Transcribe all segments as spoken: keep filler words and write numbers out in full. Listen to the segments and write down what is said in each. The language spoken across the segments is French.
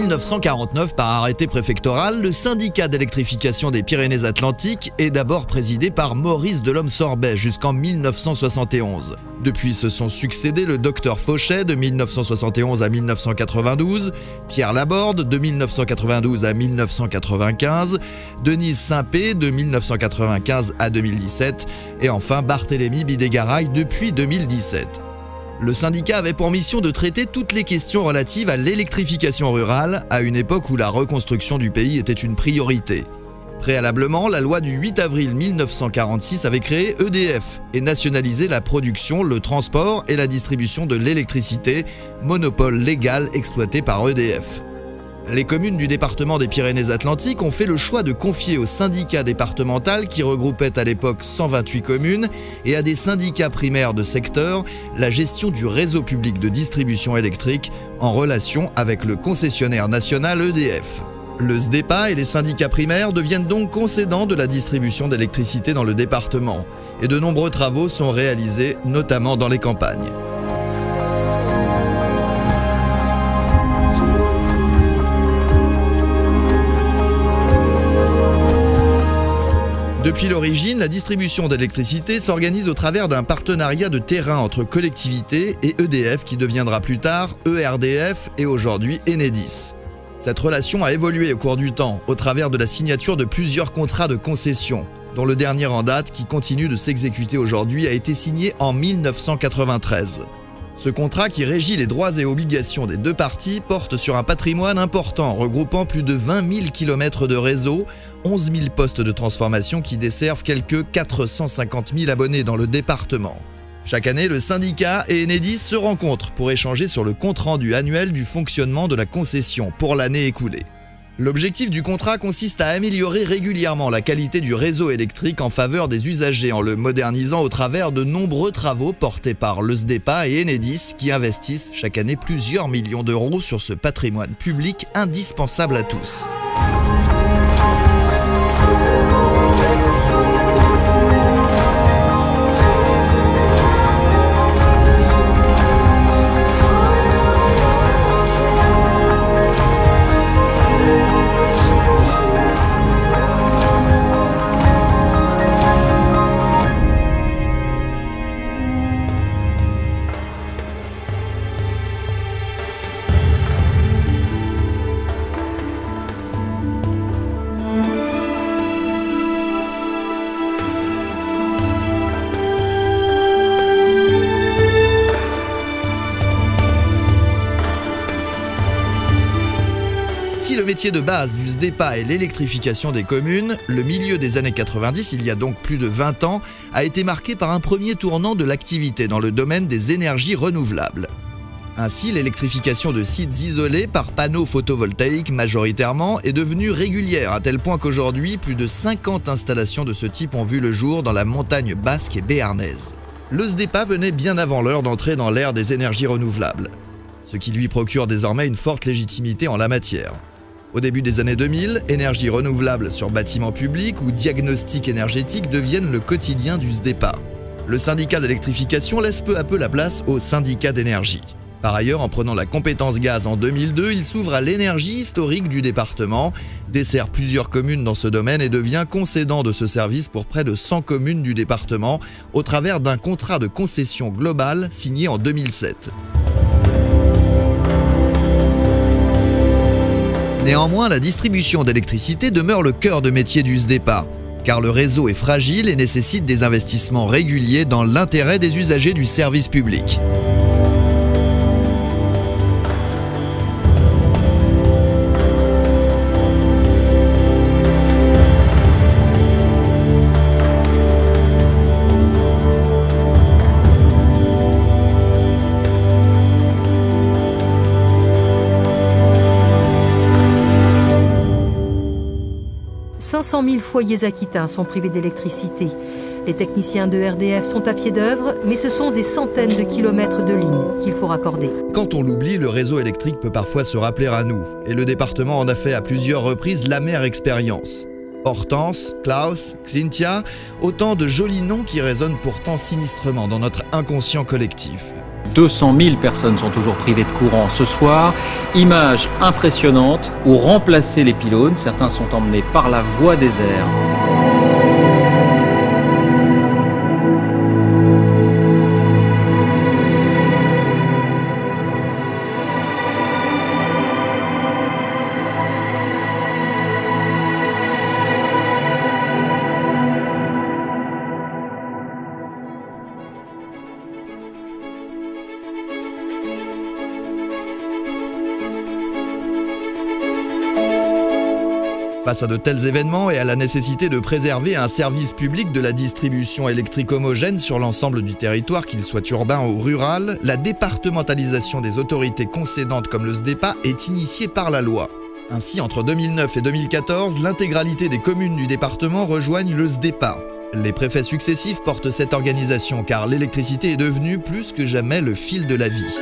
neuf cent quarante-neuf, par arrêté préfectoral, le syndicat d'électrification des Pyrénées-Atlantiques est d'abord présidé par Maurice Delhomme-Sorbet jusqu'en mille neuf cent soixante et onze. Depuis se sont succédés le docteur Fauchet de mille neuf cent soixante et onze à mille neuf cent quatre-vingt-douze, Pierre Laborde de mille neuf cent quatre-vingt-douze à mille neuf cent quatre-vingt-quinze, Denise Saint-Pé de mille neuf cent quatre-vingt-quinze à deux mille dix-sept et enfin Barthélemy Bidégaraï depuis deux mille dix-sept. Le syndicat avait pour mission de traiter toutes les questions relatives à l'électrification rurale, à une époque où la reconstruction du pays était une priorité. Préalablement, la loi du huit avril mille neuf cent quarante-six avait créé E D F et nationalisé la production, le transport et la distribution de l'électricité, monopole légal exploité par E D F. Les communes du département des Pyrénées-Atlantiques ont fait le choix de confier au syndicat départemental, qui regroupait à l'époque cent vingt-huit communes, et à des syndicats primaires de secteur, la gestion du réseau public de distribution électrique en relation avec le concessionnaire national E D F. Le S D E P A et les syndicats primaires deviennent donc concédants de la distribution d'électricité dans le département, et de nombreux travaux sont réalisés, notamment dans les campagnes. Depuis l'origine, la distribution d'électricité s'organise au travers d'un partenariat de terrain entre collectivités et E D F qui deviendra plus tard E R D F et aujourd'hui Enedis. Cette relation a évolué au cours du temps au travers de la signature de plusieurs contrats de concession, dont le dernier en date, qui continue de s'exécuter aujourd'hui, a été signé en mille neuf cent quatre-vingt-treize. Ce contrat, qui régit les droits et obligations des deux parties, porte sur un patrimoine important regroupant plus de vingt mille kilomètres de réseau, onze mille postes de transformation qui desservent quelques quatre cent cinquante mille abonnés dans le département. Chaque année, le syndicat et Enedis se rencontrent pour échanger sur le compte-rendu annuel du fonctionnement de la concession pour l'année écoulée. L'objectif du contrat consiste à améliorer régulièrement la qualité du réseau électrique en faveur des usagers en le modernisant au travers de nombreux travaux portés par le S D E P A et Enedis qui investissent chaque année plusieurs millions d'euros sur ce patrimoine public indispensable à tous. Si le métier de base du S D E P A est l'électrification des communes, le milieu des années quatre-vingt-dix, il y a donc plus de vingt ans, a été marqué par un premier tournant de l'activité dans le domaine des énergies renouvelables. Ainsi, l'électrification de sites isolés par panneaux photovoltaïques majoritairement est devenue régulière, à tel point qu'aujourd'hui, plus de cinquante installations de ce type ont vu le jour dans la montagne basque et béarnaise. Le S D E P A venait bien avant l'heure d'entrer dans l'ère des énergies renouvelables, ce qui lui procure désormais une forte légitimité en la matière. Au début des années deux mille, énergie renouvelable sur bâtiments publics ou diagnostic énergétique deviennent le quotidien du S D E P A. Le syndicat d'électrification laisse peu à peu la place au syndicat d'énergie. Par ailleurs, en prenant la compétence gaz en deux mille deux, il s'ouvre à l'énergie historique du département, dessert plusieurs communes dans ce domaine et devient concédant de ce service pour près de cent communes du département au travers d'un contrat de concession global signé en deux mille sept. Néanmoins, la distribution d'électricité demeure le cœur de métier du S D E P A, car le réseau est fragile et nécessite des investissements réguliers dans l'intérêt des usagers du service public. cinq cent mille foyers aquitains sont privés d'électricité. Les techniciens de R D F sont à pied d'œuvre, mais ce sont des centaines de kilomètres de lignes qu'il faut raccorder. Quand on l'oublie, le réseau électrique peut parfois se rappeler à nous, et le département en a fait à plusieurs reprises l'amère expérience. Hortense, Klaus, Xynthia, autant de jolis noms qui résonnent pourtant sinistrement dans notre inconscient collectif. deux cent mille personnes sont toujours privées de courant ce soir. Image impressionnante où remplacer les pylônes, certains sont emmenés par la voie des airs. Face à de tels événements et à la nécessité de préserver un service public de la distribution électrique homogène sur l'ensemble du territoire, qu'il soit urbain ou rural, la départementalisation des autorités concédantes comme le SDEPA est initiée par la loi. Ainsi, entre deux mille neuf et deux mille quatorze, l'intégralité des communes du département rejoignent le SDEPA. Les préfets successifs portent cette organisation car l'électricité est devenue plus que jamais le fil de la vie.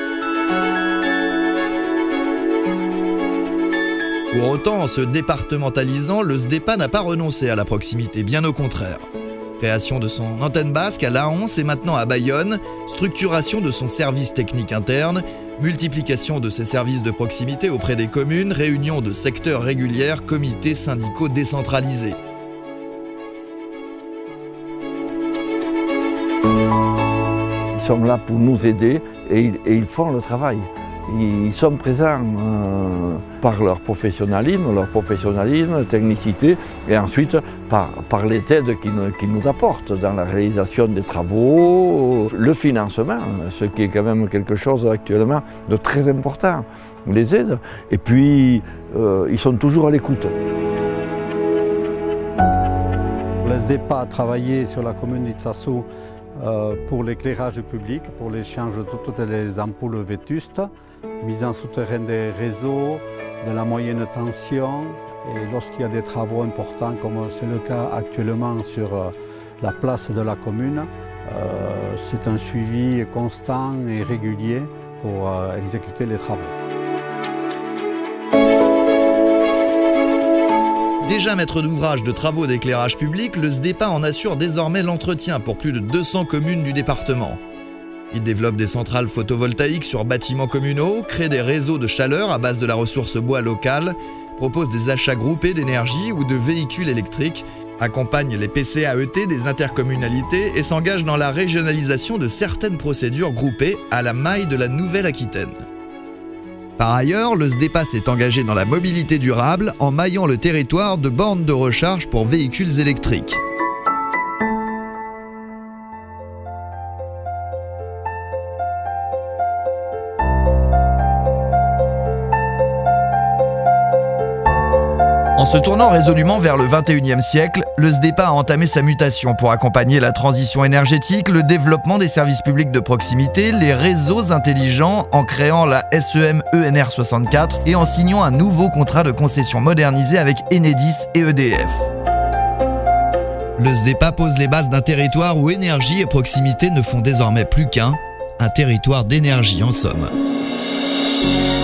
Pour autant, en se départementalisant, le SDEPA n'a pas renoncé à la proximité, bien au contraire. Création de son antenne basque à Laons et maintenant à Bayonne, structuration de son service technique interne, multiplication de ses services de proximité auprès des communes, réunions de secteurs régulières, comités syndicaux décentralisés. Ils sont là pour nous aider et ils, et ils font le travail. Ils sont présents euh, par leur professionnalisme, leur professionnalisme, technicité, et ensuite par, par les aides qu'ils qu'ils nous apportent dans la réalisation des travaux, le financement, ce qui est quand même quelque chose actuellement de très important, les aides, et puis euh, ils sont toujours à l'écoute. Le SDEPA a travaillé sur la commune d'Itsasso euh, pour l'éclairage public, pour l'échange de toutes les ampoules vétustes, mise en souterrain des réseaux, de la moyenne tension, et lorsqu'il y a des travaux importants, comme c'est le cas actuellement sur la place de la commune, euh, c'est un suivi constant et régulier pour euh, exécuter les travaux. Déjà maître d'ouvrage de travaux d'éclairage public, le SDEPA en assure désormais l'entretien pour plus de deux cents communes du département. Il développe des centrales photovoltaïques sur bâtiments communaux, crée des réseaux de chaleur à base de la ressource bois locale, propose des achats groupés d'énergie ou de véhicules électriques, accompagne les P C A E T des intercommunalités et s'engage dans la régionalisation de certaines procédures groupées à la maille de la Nouvelle-Aquitaine. Par ailleurs, le SDEPA s'est engagé dans la mobilité durable en maillant le territoire de bornes de recharge pour véhicules électriques. En se tournant résolument vers le vingt et unième siècle, le SDEPA a entamé sa mutation pour accompagner la transition énergétique, le développement des services publics de proximité, les réseaux intelligents en créant la S E M E N R soixante-quatre et en signant un nouveau contrat de concession modernisé avec Enedis et E D F. Le SDEPA pose les bases d'un territoire où énergie et proximité ne font désormais plus qu'un, un territoire d'énergie en somme.